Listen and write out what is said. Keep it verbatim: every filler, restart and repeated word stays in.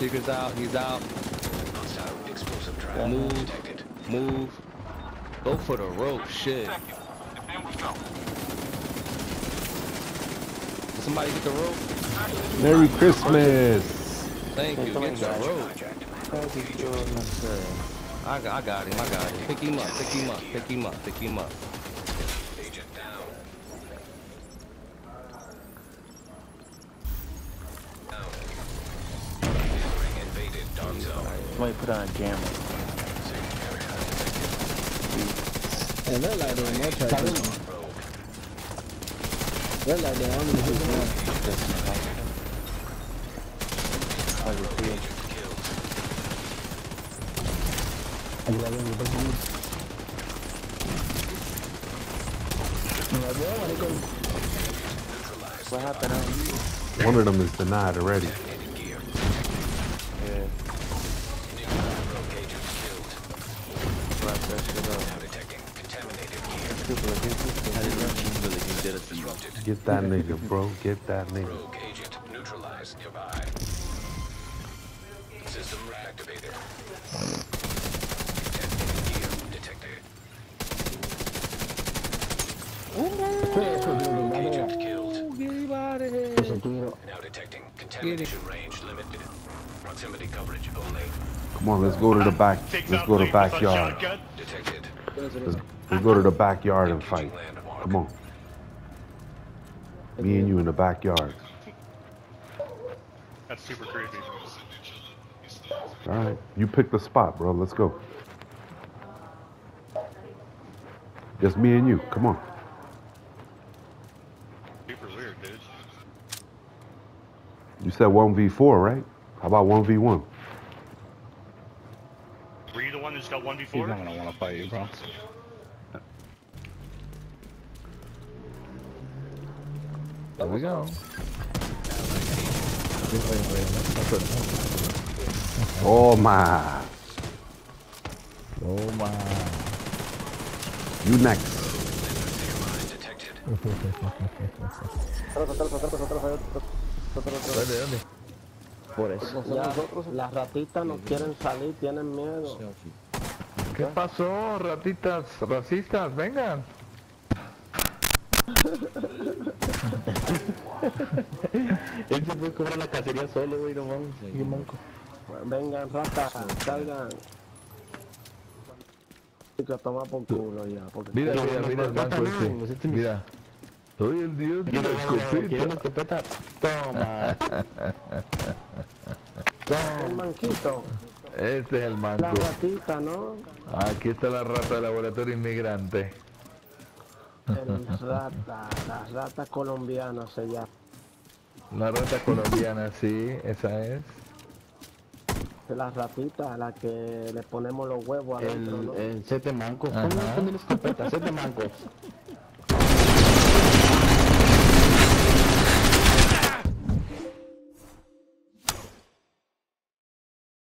Seeker's out. He's out. Move. Move. Go for the rope. Shit. Did somebody get the rope? Merry Christmas. Thank you. Get the rope. I got, I got him. I got him. Pick him up. Pick him up. Pick him up. Pick him up. Somebody put on a camera. And they're like doing more tracking. They're like they're only who's one. What happened? One of them is denied already. Yeah. Get that nigga, bro. Get that nigga. Rogue agent neutralized nearby. System reactivated. Gear detected. Rogue agent killed. Now detecting contamination range limited. Proximity coverage only. Come on, let's go to the back. Let's go to the backyard. Detected. Let's, let's go to the backyard and fight. Come on. Me and you in the backyard. That's super creepy. All right, you pick the spot, bro. Let's go. Just me and you. Come on. Super weird, dude. You said one v four, right? How about one v one? Were you the one that just got one v four? He's not gonna want to fight you, bro. There we go. Oh my. Oh my. You next. Por eso. Ya, las ratitas no quieren salir, tienen miedo. ¿Qué pasó, ratitas racistas? Vengan. Él se fue a cobrar la cacería solo, güey, no vamos. Qué manco. Vengan, ratas, salgan. Y que toma por culo ya. Mira, mira, mira el banco este. Mira. Soy el dios de la escopeta. Toma. El manquito. Este es el manco. La ratita, ¿no? Aquí está la rata de laboratorio inmigrante. El rata, la rata colombiana se llama. La rata colombiana, sí, esa es. La ratita a la que le ponemos los huevos adentro, El, ¿no? el sete mancos. ¿Cómo es la escopeta? Sete mancos.